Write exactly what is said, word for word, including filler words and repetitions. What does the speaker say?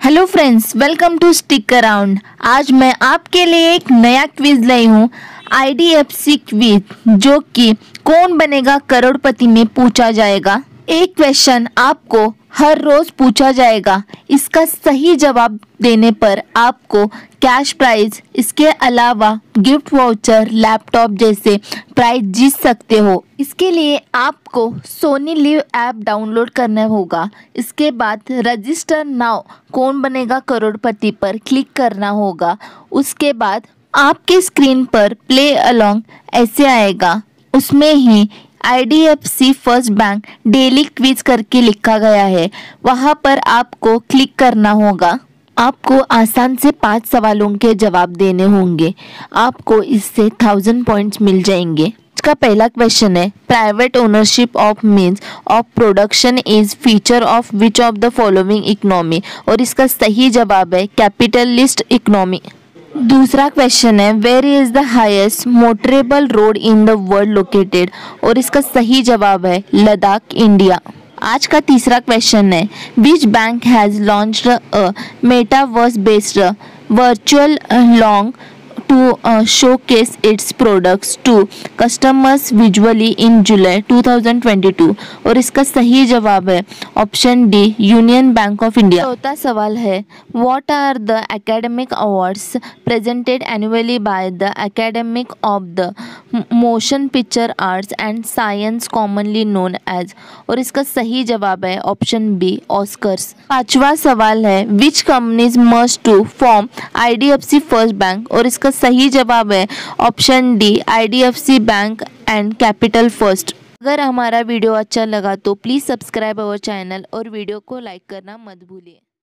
Hello friends, welcome to stick around. आज मैं आपके लिए एक नया क्विज लाई हूँ, I D F C quiz, जो कि कौन बनेगा करोड़पति में पूछा जाएगा। एक क्वेश्चन आपको हर रोज पूछा जाएगा। इसका सही जवाब देने पर आपको कैश प्राइज, इसके अलावा गिफ्ट वाउचर, लैपटॉप जैसे प्राइज जीत सकते हो। इसके लिए आपको सोनी लिव ऐप डाउनलोड करना होगा। इसके बाद रजिस्टर नाउ कौन बनेगा करोड़पति पर क्लिक करना होगा। उसके बाद आपके स्क्रीन पर प्ले अलोंग ऐसे आएगा, उसमें ही I D F C first bank daily quiz करके लिखा गया है, वहाँ पर आपको क्लिक करना होगा। आपको आसान से पांच सवालों के जवाब देने होंगे। आपको इससे थाउजेंड पॉइंट्स मिल जाएंगे। इसका पहला क्वेश्चन है, private ownership of means of production is feature of which of the following economy, और इसका सही जवाब है कैपिटलिस्ट इकोनॉमी। दूसरा क्वेश्चन है, where is the highest motorable road in the world located, और इसका सही जवाब है लद्दाख, इंडिया। आज का तीसरा क्वेश्चन है, which bank has launched a metaverse based virtual long to showcase its products to customers visually in July twenty twenty-two, और इसका सही जवाब है option D, Union Bank of India. चौथा सवाल है, what are the academic awards presented annually by the academic of the motion picture arts and science commonly known as, और इसका सही जवाब है ऑप्शन बी, ऑस्कर्स। पांचवा सवाल है, which companies merge to form I D F C first bank, और इसका सही जवाब है option D, I D F C bank and capital first. अगर हमारा वीडियो अच्छा लगा तो प्लीज़ सब्सक्राइब अवर चैनल और वीडियो को लाइक करना मत भूलिए।